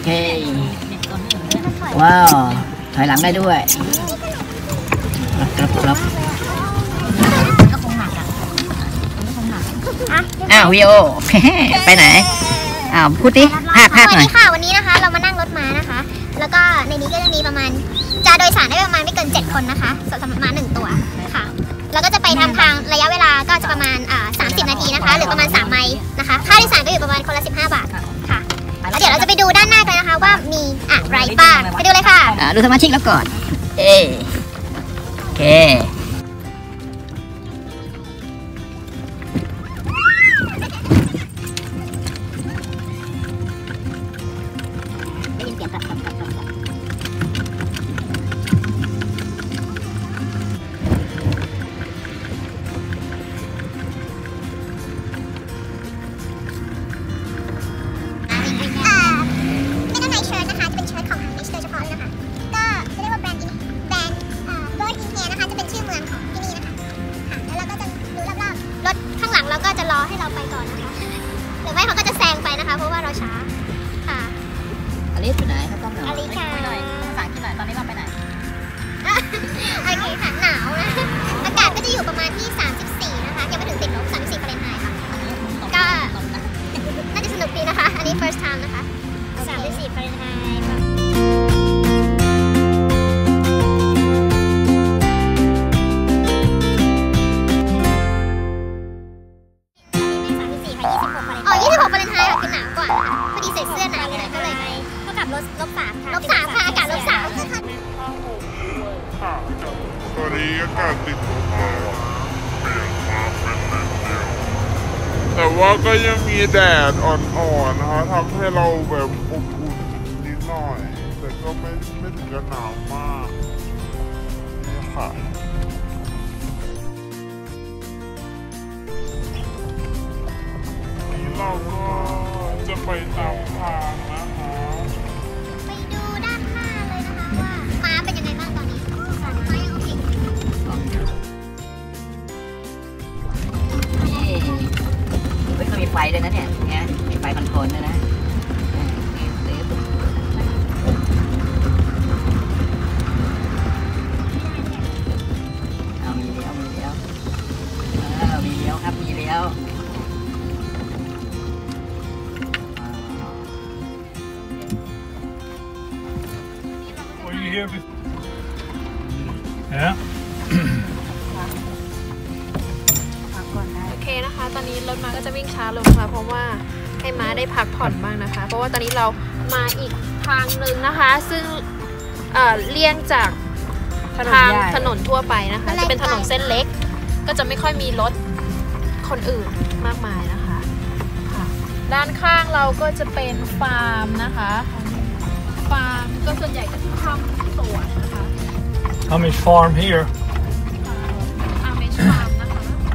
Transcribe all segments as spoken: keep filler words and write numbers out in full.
เคว้าวถอยหลังได้ด้วยครับครับก็คงหนักอ่ะคงหนักอ้าววิโอไปไหนอ้าวพูดดิภาคภาคหน่อยค่ะวันนี้นะคะเรามานั่งรถม้านะคะแล้วก็ในนี้ก็จะมีประมาณจะโดยสารได้ประมาณไม่เกินเจ็ดคนนะคะสำหรับม้าหนึ่งตัวค่ะแล้วก็จะไปทำทางระยะเวลาก็จะประมาณอ่าสามสิบนาทีนะคะหรือประมาณสามไมล์นะคะค่าโดยสารก็อยู่ประมาณคนละสิบห้าบาทค่ะแล้วเดี๋ยวเราจะไปดูด้านหน้ากันนะคะว่ามีอะไรบ้างไปดูเลยค่ะดูสมาชิกแล้วก่อนเอโอเคแล้วก็จะรอให้เราไปก่อนนะคะหรือไม่เขาก็จะแซงไปนะคะเพราะว่าเราช้าค่ะอลิสอยู่ไหนเขาต้องอลิสค่ะภาษาอังกฤษหน่อยตอนนี้เราไปไหนโอเคค่ะหนาวนะอากาศก็จะอยู่ประมาณที่สามสิบสี่นะคะยังไม่ถึงติดลบสามสิบสี่ฟาเรนไฮต์ค่ะก็น่าจะสนุกดีนะคะอันนี้ first time นะคะสามสิบสี่ฟาเรนไฮต์อ๋อยี่สิบหกฟาเรนไฮต์ค่ะคือหนาวกว่าพอดีใส่เสื้อหนาวเลยก็เลยเท่ากับลบลบสามค่ะลบสามค่ะอากาศลบสามตอนนี้อากาศติดลบแล้วเปลี่ยนมาเป็นหนึ่งเดียวแต่ว่าก็ยังมีแดดอ่อนๆนะคะทำให้เราแบบอบอุ่นนิดหน่อยแต่ก็ไม่ไม่ถึงกับหนาวมากนี่ค่ะเราก็จะไปตามทางนะคะไปดูด้านหน้าเลยนะคะว่าม้าเป็นยังไงบ้างตอนนี้ม้ายังโอเคเฮ้ยเขามีไฟด้วยนะเนี่ยเนี่ยมีไฟคอนโทรลด้วยนะเอามีเลี้ยวมีเลี้ยวเออมีเลี้ยวครับมีเลี้ยวโอเคนะคะตอนนี้รถม้าก็จะวิ่งช้าลงค่ะเพราะว่าให้ม้าได้พักผ่อนบ้างนะคะเพราะว่าตอนนี้เรามาอีกทางหนึ่งนะคะซึ่งเลี่ยงจากทางถนนทั่วไปนะคะจะเป็นถนนเส้นเล็กก็จะไม่ค่อยมีรถคนอื่นมากมายนะคะด้านข้างเราก็จะเป็นฟาร์มนะคะฟาร์มก็ส่วนใหญ่ก็จะทำสวนนะคะ Amish farm here. Amish farm นะคะ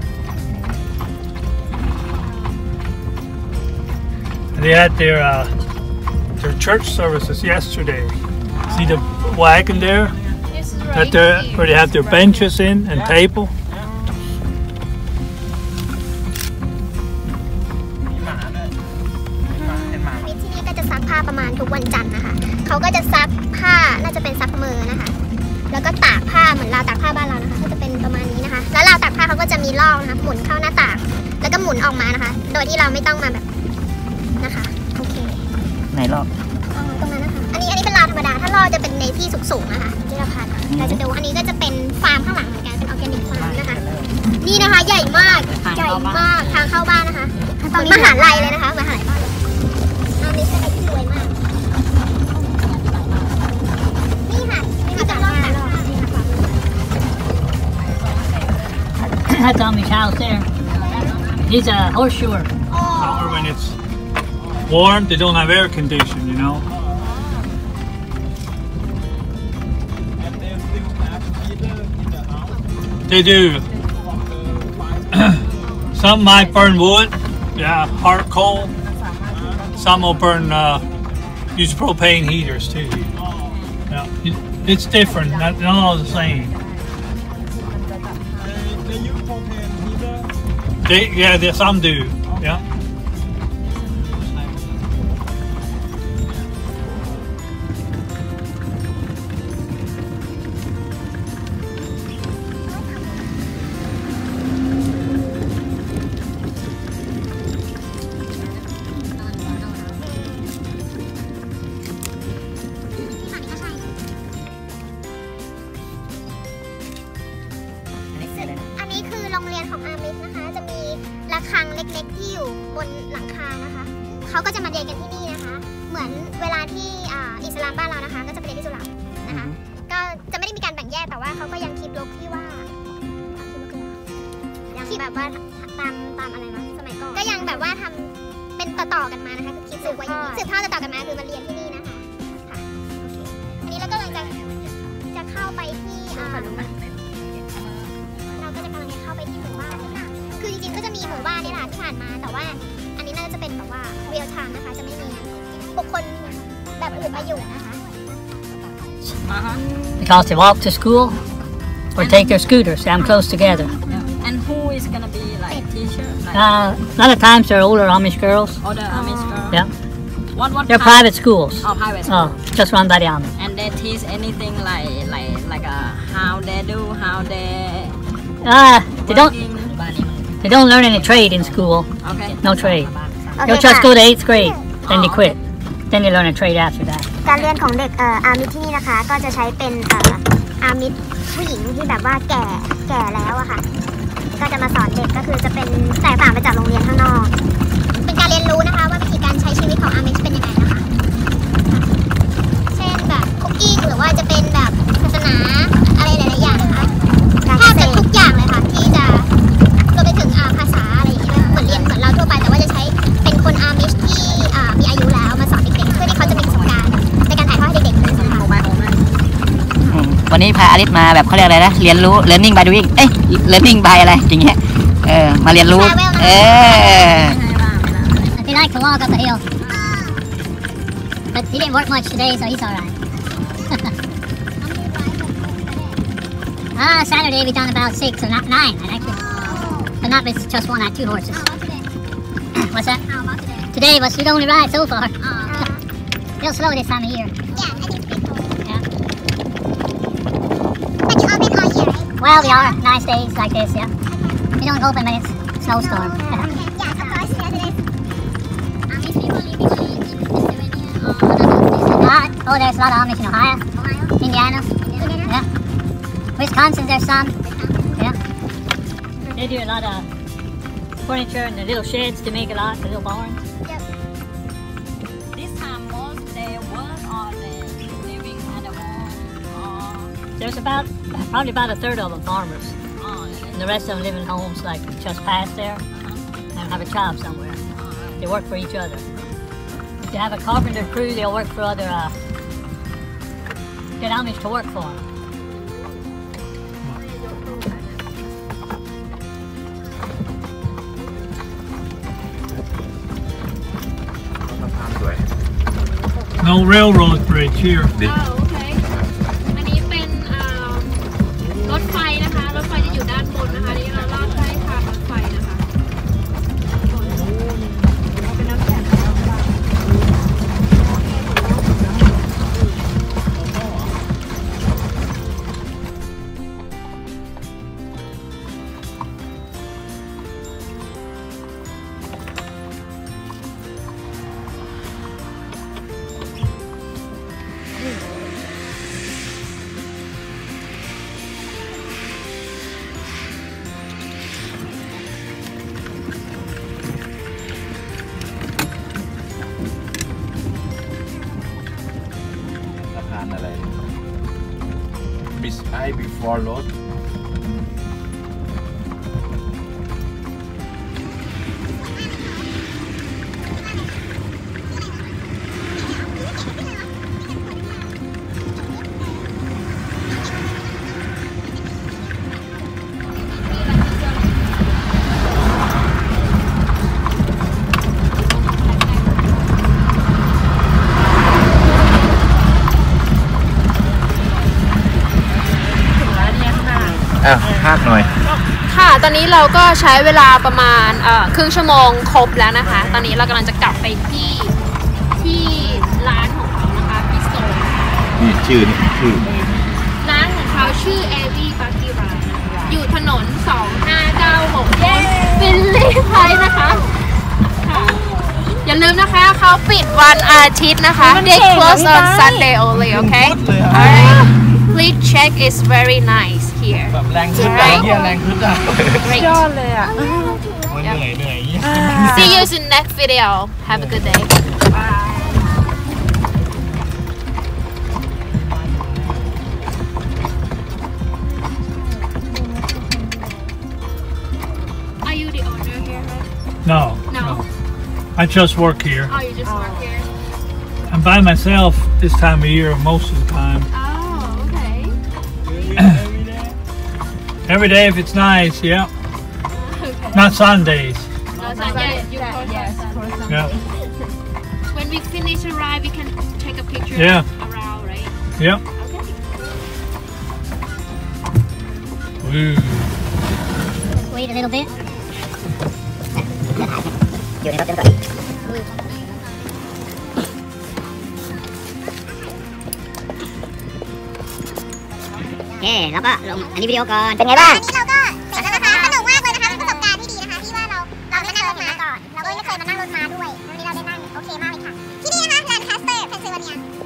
They had their uh, their church services yesterday. See the wagon there? That right where they have their benches in and table. ที่นี่ก็จะซักผ้าประมาณทุกวันจันทร์นะคะเขาก็จะซักผ้าน่าจะเป็นซักมือนะคะแล้วก็ตากผ้าเหมือนราวตากผ้าบ้านเรานะคะก็จะเป็นประมาณนี้นะคะแล้วราวตากผ้าเขาก็จะมีลอกนะคะหมุนเข้าหน้าต่างแล้วก็หมุนออกมานะคะโดยที่เราไม่ต้องมาแบบนะคะโอเคไหนลอกตรงนั้นนะคะอันนี้อันนี้เป็นราวธรรมดาถ้าลอกจะเป็นในที่สูงๆนะคะที่เราพันเราจะดูอันนี้ก็จะเป็นฟาร์มข้างหลังเหมือนกันเป็นออร์แกนิกฟาร์มนะคะนี่นะคะใหญ่มากใหญ่มากทางเข้าบ้านนะคะมหาลัยเลยนะคะมหาลัยบ้านเลยอันนี้เป็นอะไรที่รวยมากนี่ค่ะนี่จะลอกแบบ That's Amish house there. He's a horseshoer. Summer when it's warm, they don't have air conditioning, you know. They do. Some might burn wood, yeah, hard coal. Some will burn, uh, use propane heaters too. Yeah, it's different, not, not all the same. They, yeah, they, some do. Yeah. เขาก็จะมาเรียนกันที่นี่นะคะเหมือนเวลาที่อ่าอิสลามบ้านเรานะคะก็จะไปเรียนที่สุเหร่านะคะก็จะไม่ได้มีการแบ่งแยกแต่ว่าเขาก็ยังคีปลุกที่ว่ายังแบบว่าตามตามอะไรนะสมัยก่อนก็ยังแบบว่าทำเป็นต่อๆกันมานะคะคือคิดสืบไว้อย่างนี้สืบทอดต่อๆกันมาคือมาเรียนที่นี่นะคะค่ะโอเคอันนี้เราก็กำลังจะจะเข้าไปที่อ่าเราก็จะกำลังจะเข้าไปที่หมู่บ้านคือจริงๆก็จะมีหมู่บ้านนี่แหละที่ผ่านมาแต่ว่าอันนี้น่าจะเป็นแบบว่าเรียลไทม์นะคะจะไม่มีบุคคลแบบอื่นมาอยู่นะคะ Because they walk to school or take their scooters. I'm close together. And who is gonna be like teacher? Like Uh, a lot of times they're older Amish girls. other Amish girl? Yeah, What what? they're kind- private schools. Oh, private school. Oh, just run by the Amish. And they teach anything like like like uh, how they do, how they Uh, they don't. working. They don't learn any trade in school. Okay. No trade. โอเค They'll just ค่ะ go to eighth grade, then they Oh, quit. Then they learn a trade after that. การเรียนของเด็กเอ่ออามิทที่นี่นะคะ ก็จะใช้เป็นเอ่ออามิทผู้หญิงที่แบบว่าแก่แก่แล้วอะค่ะ ก็จะมาสอนเด็กก็คือจะเป็นแตกต่างไปจากโรงเรียนข้างนอก เป็นการเรียนรู้นะคะว่าวิธีการใช้ชีวิตของอามิทเป็นยังไงนะคะ เช่นแบบคุกกิ้งหรือว่าจะเป็นแบบศาสนาอะไรหลายๆอย่างนะคะแทบจะทุกอย่างเลยค่ะที่จะรวมไปถึงอ่าภาษาอะไรอย่างเงี้ยเหมือนเรียนเหมือนเราทั่วไปแต่ว่าจะใช้เป็นคนอามิชที่อ่ามีอายุแล้วมาสอนเด็กๆเพื่อที่เขาจะมีประสบการณ์ในการถ่ายทอดให้เด็กๆรู้นะคะอืมวันนี้พาอลิสมาแบบเขาเรียกอะไรนะเรียนรู้ learning by doing เอ้ย learning by อะไรอย่างเงี้ยเออมาเรียนรู้เออ He liked to walk up the hill, but he didn't work much today, so he's all right. Ah, Saturday we done about six or not nine, I actually, but not with just one. I had two horses. What's that? Today was the only ride so far. Real slow this time of year. Yeah. Well, we are nice days like this, yeah. We don't open when it's snowstorm. Lot. Oh, there's a lot of Amish in Ohio, Indiana, yeah. Wisconsin, there's some, yeah. They do a lot of furniture and the little sheds to make a lot, the little barns. This time most they work or they living at the home or There's about probably about a third of them farmers, oh, and the rest of them live in homes like just past there and have a job somewhere. They work for each other. If they have a carpenter crew, they'll work for other uh, get Amish to work for them. สะพานสวย No railroad bridge here. ดิอ้าวโอเค อันนี้เป็นอ่ารถไฟนะคะ รถไฟจะอยู่ด้านบนนะคะนี่เราลอดใต้ทางรถไฟนะคะสะพานอะไร Beside before roadอ้าวพากหน่อยค่ะ ตอนนี้เราก็ใช้เวลาประมาณเอ่อครึ่งชั่วโมงครบแล้วนะคะ ตอนนี้เรากำลังจะกลับไปที่ที่ร้านของเขานะคะพิโซนี่ชื่อนี่ชื่อร้านของเขาชื่อ Avi Bucky Run อยู่ถนน สองห้าเก้าหก ฟินลีย์ไพร์นะคะค่ะอย่าลืมนะคะเขาปิดวันอาทิตย์นะคะ They close on Sunday only okay alright please check it's very nice here แบบแรงขึ้น Right เหี้ยแรงขึ้นอ่ะ Great เหนื่อยเหนื่อย See you in next video. Have a good day. Are you the owner here? No, No. no. I just work here. Oh, you just work here. I'm by myself this time of year most of the time. Oh, okay. Every day if it's nice, yeah. Okay. Not Sundays. No, Sunday. You Yes, for some Yeah. When we finish a ride, we can take a picture Yeah. around, right? Yep. Okay. Ooh. Wait a little bit.โอเคแล้วก็ลงอันนี้วิดีโอก่อนเป็นไงบ้างอันนี้เราก็เสร็จแล้วนะคะสนุกมากเลยนะคะเป็นประสบการณ์ที่ดีนะคะที่ว่าเราเราไม่นั่งรถม้าก่อนเราก็ไม่เคยมานั่งรถม้าด้วยวันนี้เราได้นั่งโอเคมากเลยค่ะที่นี่นะคะแลนคัสเตอร์เพนซิลเวเนีย